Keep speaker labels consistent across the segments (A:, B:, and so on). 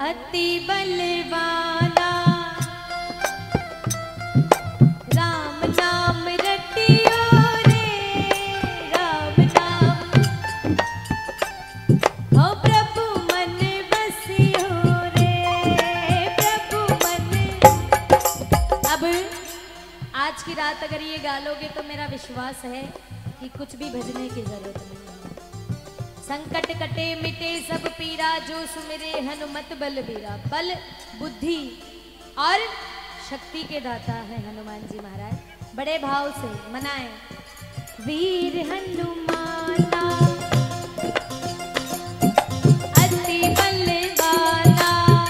A: अति बलवाना राम नाम रटियो रे, राम नाम हो प्रभु मन बसियो रे, प्रभु मन। अब आज की रात अगर ये गा लोगे तो मेरा विश्वास है कि कुछ भी भजने की जरूरत नहीं है। संकट कटे मिटे सब पीरा, जो सुमिरे हनुमत बलबीरा। बल बुद्धि और शक्ति के दाता है हनुमान जी महाराज। बड़े भाव से मनाएं। वीर हनुमाना अति बलवाना,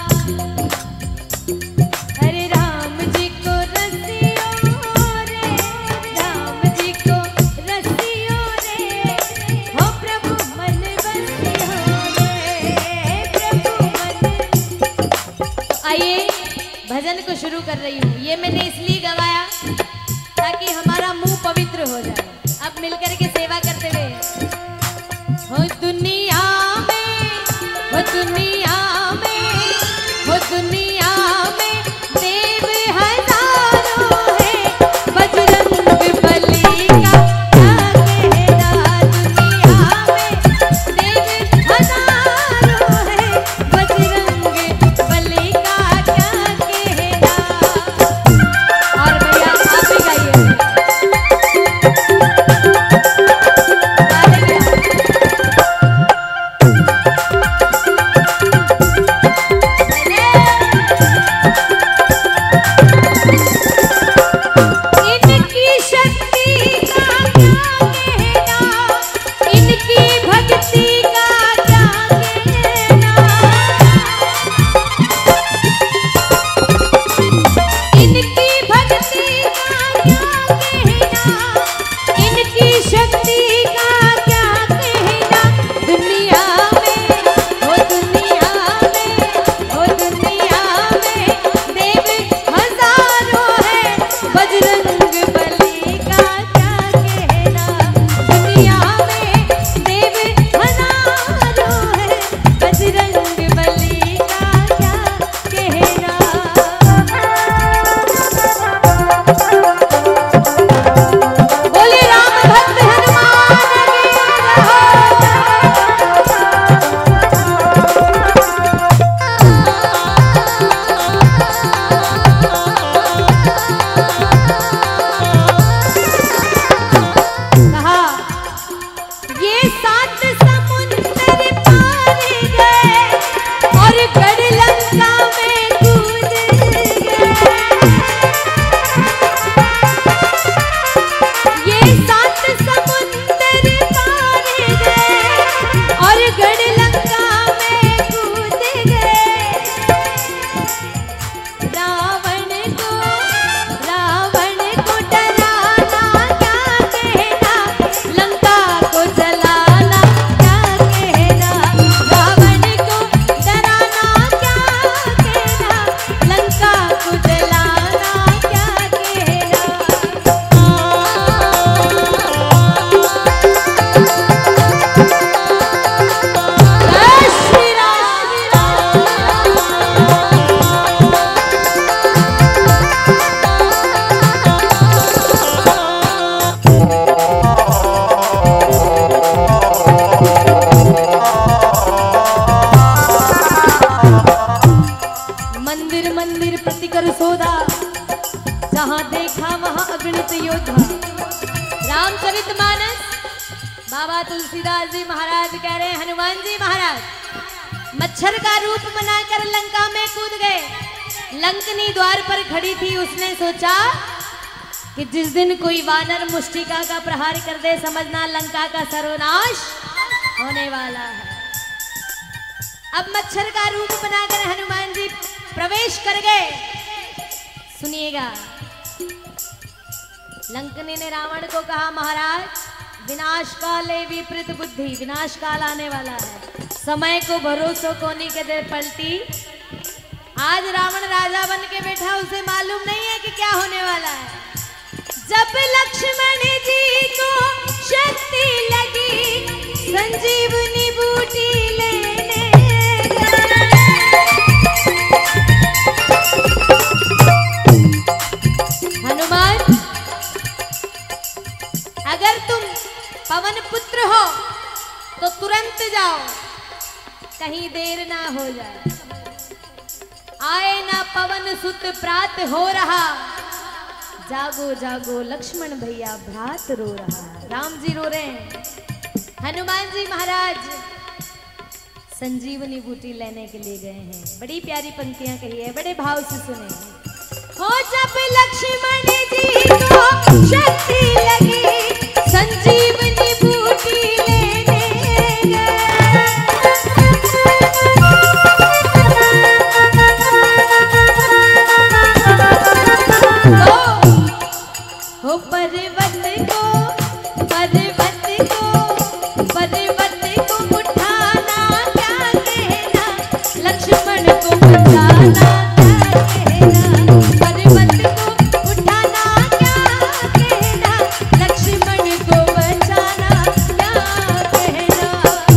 A: हरे राम जी को रसियो रे, राम जी को रसियो रे, हो प्रभु मन बसियो रे, प्रभु मन। आइए भजन को शुरू कर रही हूँ। ये मैंने इसलिए गवाया ताकि हमारा मुंह पवित्र हो जाए। अब मिलकर के सेवा करते हुए हो दुनिया में, हो दुनिया में, हो दुनिया में देव हजारों है, बजरंग बली का क्या कहना। दुनिया में देव हजारों है, बजरंग बली का क्या कहना। और भैया आप भी गाइए। इनकी शक्ति का क्या कहना, इनकी भक्ति का क्या कहना, इनकी भक्ति का क्या कहना, इनकी शक्ति का क्या कहना। दुनिया में, हो दुनिया में, हो दुनिया में देव हजारों है, बजरंग बली का क्या कहना। दुनिया में देव हजारों है, बजरंग बली का क्या कहना। बोले राम भक्त हनुमान की कहा ये 7 समुंदर पार गए और गढ़ लंका में कूद गए। ये 7 समुंदर पार गए और गढ़ लंका में कूद गए। रावण को डराना क्या कहना, लंका को जलाना क्या कहना। रावण को डराना क्या कहना, लंका को जलाना क्या कहना। जय श्री राम। मंदिर मंदिर प्रति कर सोधा, जहाँ देखा वहाँ अगणित योद्धा। रामचरितमानस बाबा तुलसीदास जी महाराज कह रहे हैं, हनुमान जी महाराज मच्छर का रूप बनाकर लंका में कूद गए। लंकनी द्वार पर खड़ी थी, उसने सोचा कि जिस दिन कोई वानर मुष्टिका का प्रहार कर दे, समझना लंका का सर्वनाश होने वाला है। अब मच्छर का रूप बनाकर हनुमान जी प्रवेश कर गए। सुनिएगा, लंकनी ने रावण को कहा, महाराज विनाश काले विपरीत बुद्धि, विनाश काल आने वाला है, समय को भरोसो कोनी के दे पलटी। आज रावण राजा बन के बैठा, उसे मालूम नहीं है कि क्या होने वाला है। जब लक्ष्मण जी को शक्ति लगी, संजीवनी बूटी लेने गए। कहीं देर ना हो जाए। आए ना पवन सुत प्रात हो रहा, जागो जागो लक्ष्मण भैया भ्रात रो रहा। राम जी रो रहे हैं, हनुमान जी महाराज संजीवनी बूटी लेने के लिए गए हैं। बड़ी प्यारी पंक्तियां कही है, बड़े भाव से सुने। हो जब लक्ष्मण जी को शक्ति लगी, संजीवनी बूटी लेने गए। हो पर्वत को उठाना क्या कहना, लक्ष्मण को बचाना क्या कहना। पर्वत को उठाना क्या कहना, लक्ष्मण को बचाना क्या कहना।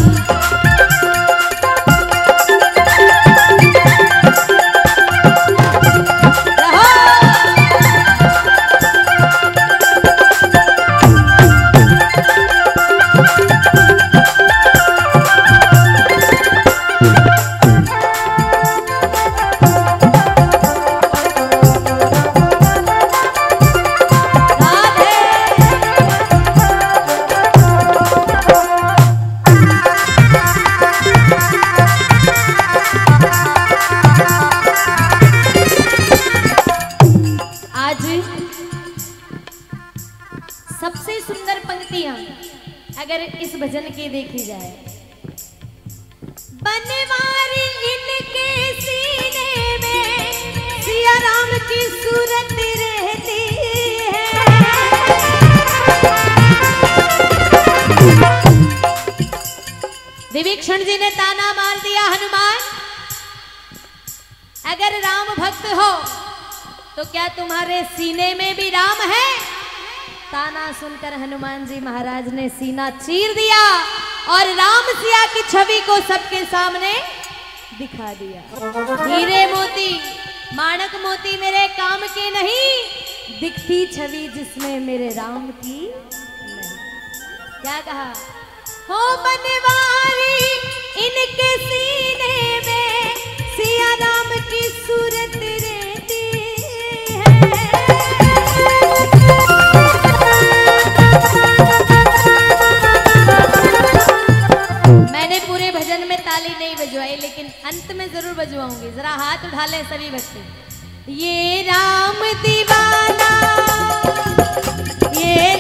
A: सबसे सुंदर पंक्तियां अगर इस भजन की देखी जाए, बनवारी इनके सीने में सिया राम की सूरत रहती है। विभीषण जी ने ताना मार दिया, हनुमान अगर राम भक्त हो तो क्या तुम्हारे सीने में भी राम है? ताना सुनकर हनुमान जी महाराज ने सीना चीर दिया और राम सिया की छवि को सबके सामने दिखा दिया। हीरे मोती माणक मोती मेरे काम के नहीं, दिखती छवि जिसमें मेरे राम की नहीं। क्या कहा? हो बनवारी इनके सीने में सिया राम की सूरत रहती है। मैंने पूरे भजन में ताली नहीं बजवाई, लेकिन अंत में जरूर बजवाऊंगी। जरा हाथ उठा ले सभी भक्ति। ये राम दीवाना, ये